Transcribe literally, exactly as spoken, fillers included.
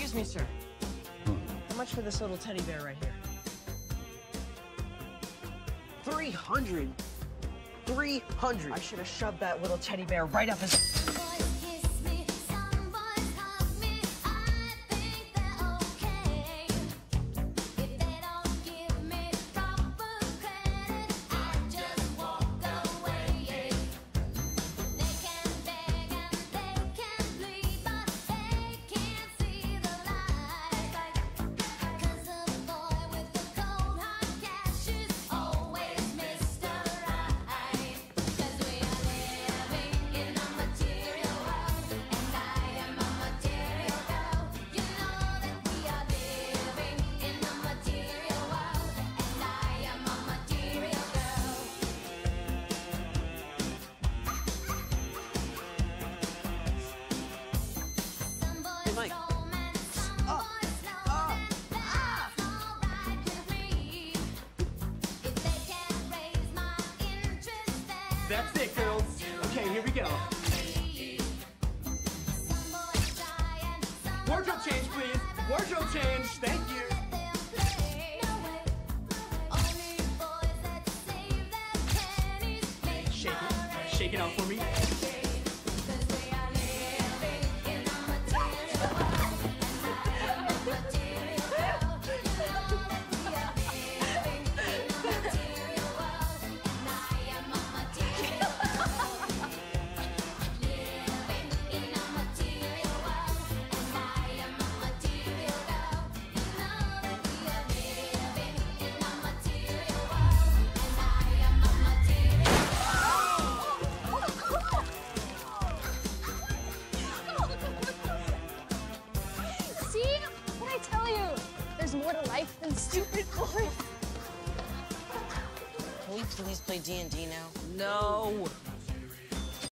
Excuse me, sir. How much for this little teddy bear right here? Three hundred. Three hundred. I should have shoved that little teddy bear right up his... Mike. Oh. Oh. Ah. That's it, girls. Okay, here we go. Wardrobe change, please. Wardrobe change. Thank you. Shake it. Shake it out for me. There's more to life than stupid boys. Can we please play D and D now? No.